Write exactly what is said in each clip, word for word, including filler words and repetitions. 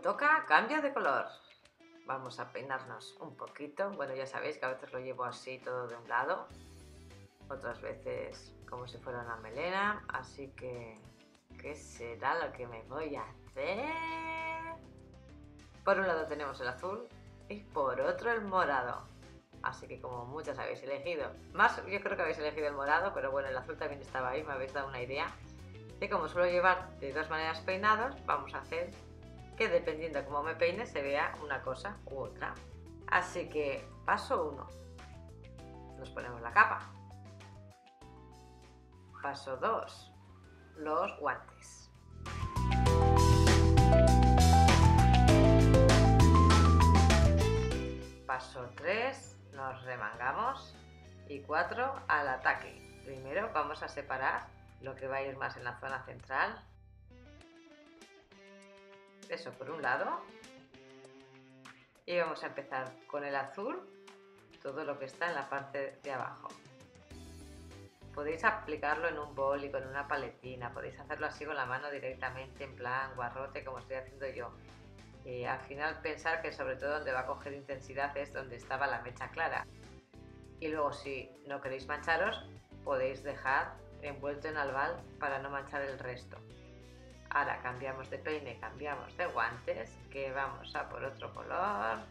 toca cambio de color. Vamos a peinarnos un poquito. Bueno, ya sabéis que a veces lo llevo así todo de un lado, otras veces como si fuera una melena, así que ¿qué será lo que me voy a hacer? Por un lado tenemos el azul y por otro el morado, así que como muchas habéis elegido, más yo creo que habéis elegido el morado, pero bueno, el azul también estaba ahí, me habéis dado una idea. Y como suelo llevar de dos maneras peinados, vamos a hacer que dependiendo de cómo me peine se vea una cosa u otra. Así que paso uno, nos ponemos la capa. Paso dos, los guantes. Paso tres, nos remangamos. Y cuatro, al ataque. Primero vamos a separar lo que va a ir más en la zona central. Eso por un lado. Y vamos a empezar con el azul, todo lo que está en la parte de abajo. Podéis aplicarlo en un bol y con una paletina, podéis hacerlo así con la mano directamente en plan guarrote como estoy haciendo yo. Y al final pensar que sobre todo donde va a coger intensidad es donde estaba la mecha clara. Y luego si no queréis mancharos, podéis dejar envuelto en albal para no manchar el resto. Ahora cambiamos de peine, cambiamos de guantes, que vamos a por otro color.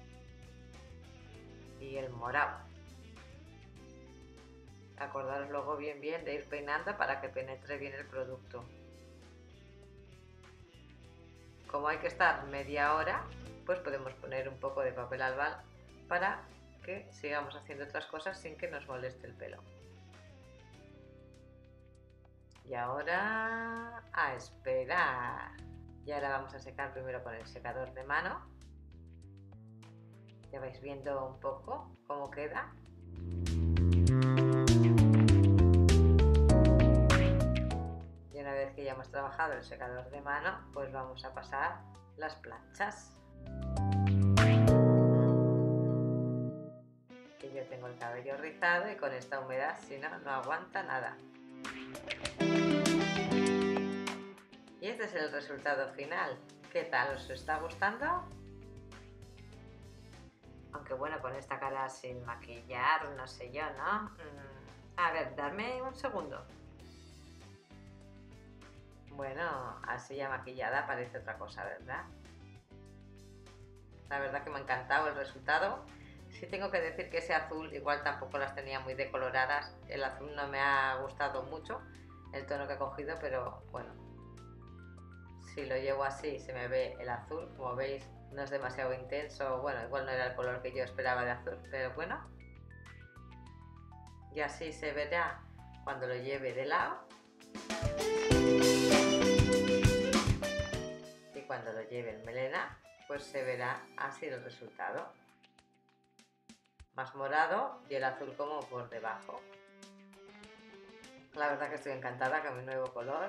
Y el morado. Acordaros luego bien bien de ir peinando para que penetre bien el producto. Como hay que estar media hora, pues podemos poner un poco de papel albal para que sigamos haciendo otras cosas sin que nos moleste el pelo. Y ahora a esperar. Y ahora vamos a secar primero con el secador de mano. Ya vais viendo un poco cómo queda. Y una vez que ya hemos trabajado el secador de mano, pues vamos a pasar las planchas. Que yo tengo el cabello rizado y con esta humedad, si no, no aguanta nada. Y este es el resultado final. ¿Qué tal? ¿Os está gustando? Aunque bueno, con esta cara sin maquillar, no sé yo, ¿no? A ver, darme un segundo. Bueno, así ya maquillada parece otra cosa, ¿verdad? La verdad que me ha encantado el resultado. Sí tengo que decir que ese azul igual tampoco las tenía muy decoloradas. El azul no me ha gustado mucho, el tono que he cogido, pero bueno. Si lo llevo así se me ve el azul, como veis no es demasiado intenso, bueno, igual no era el color que yo esperaba de azul, pero bueno. Y así se verá cuando lo lleve de lado. Y cuando lo lleve en melena, pues se verá así el resultado. Más morado y el azul como por debajo. La verdad que estoy encantada con mi nuevo color.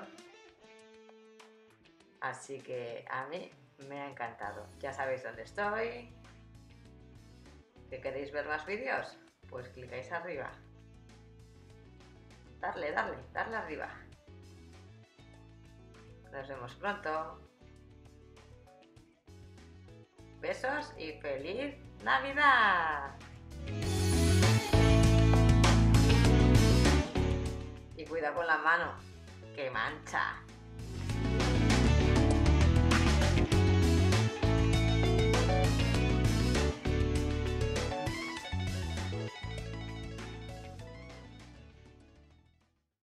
Así que a mí me ha encantado. Ya sabéis dónde estoy. ¿Que queréis ver más vídeos? Pues clicáis arriba. Darle, darle, darle arriba. Nos vemos pronto. Besos y feliz Navidad. Y cuidado con la mano, que mancha.